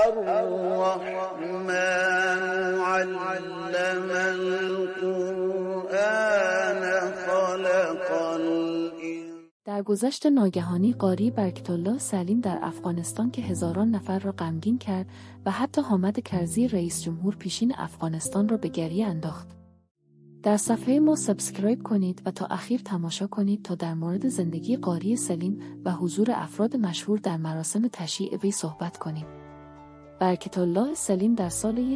الرحمن علم القرآن خلق در گذشت ناگهانی قاری برکت‌الله سلیم در افغانستان که هزاران نفر را غمگین کرد و حتی حامد کرزی رئیس جمهور پیشین افغانستان را به گریه انداخت. در صفحه ما سابسکرایب کنید و تا اخیر تماشا کنید تا در مورد زندگی قاری سلیم و حضور افراد مشهور در مراسم تشییع وی صحبت کنیم. برکت‌الله سلیم در سال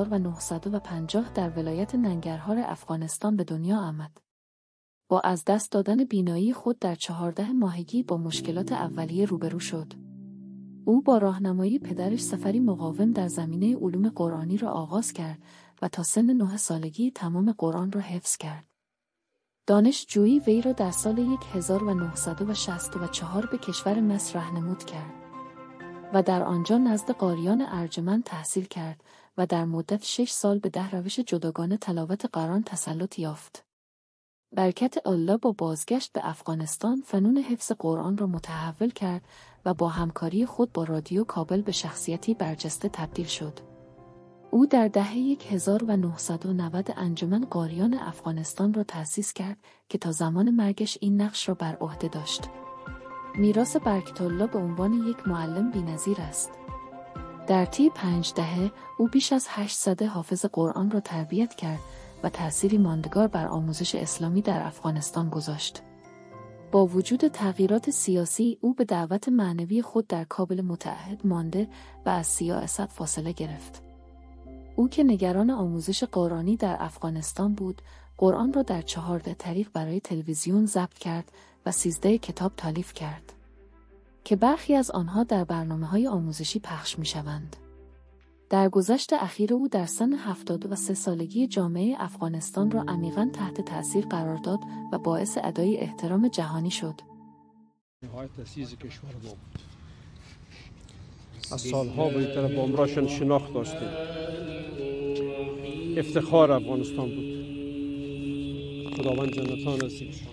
1950 در ولایت ننگرهار افغانستان به دنیا آمد. با از دست دادن بینایی خود در 14 ماهگی با مشکلات اولیه روبرو شد. او با راهنمایی پدرش سفری مقاوم در زمینه علوم قرآنی را آغاز کرد و تا سن 9 سالگی تمام قرآن را حفظ کرد. دانشجویی وی را در سال 1964 به کشور مصر راهنمود کرد و در آنجا نزد قاریان ارجمند تحصیل کرد و در مدت 6 سال به 10 روش جداگانه تلاوت قرآن تسلط یافت. برکت الله با بازگشت به افغانستان فنون حفظ قرآن را متحول کرد و با همکاری خود با رادیو کابل به شخصیتی برجسته تبدیل شد. او در دهه 1990 انجمن قاریان افغانستان را تأسیس کرد که تا زمان مرگش این نقش را بر عهده داشت. میراث برکت‌الله به عنوان یک معلم بی‌نظیر است. در طی 5 دهه او بیش از 800 حافظ قرآن را تربیت کرد و تأثیری ماندگار بر آموزش اسلامی در افغانستان گذاشت. با وجود تغییرات سیاسی او به دعوت معنوی خود در کابل متعهد مانده و از سیاست فاصله گرفت. او که نگران آموزش قرآنی در افغانستان بود، قرآن را در 14 طریق برای تلویزیون ضبط کرد و 13 کتاب تالیف کرد که برخی از آنها در برنامه‌های آموزشی پخش می‌شوند. در گذشت اخیر او در سن 73 سالگی جامعه افغانستان را عمیقاً تحت تأثیر قرار داد و باعث ادای احترام جهانی شد. نهایت تأسیس کشور ما بود. از سالها به این طرف با عمرشان شناخت داشتیم. افتخار افغانستان بود. خداوند جنتان نصیبشان.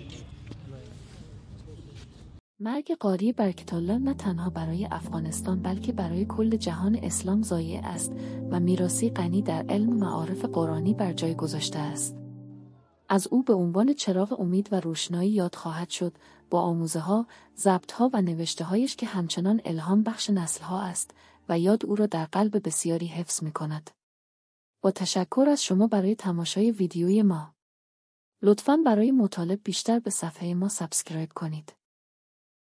مرگ قاری برکت‌الله نه تنها برای افغانستان بلکه برای کل جهان اسلام ضایع است و میراثی غنی در علم و معارف قرآنی بر جای گذاشته است. از او به عنوان چراغ امید و روشنایی یاد خواهد شد، با آموزه‌ها، ضبط‌ها و نوشته‌هایش که همچنان الهام بخش نسل‌ها است و یاد او را در قلب بسیاری حفظ می‌کند. با تشکر از شما برای تماشای ویدیوی ما. لطفاً برای مطالب بیشتر به صفحه ما سابسکرایب کنید.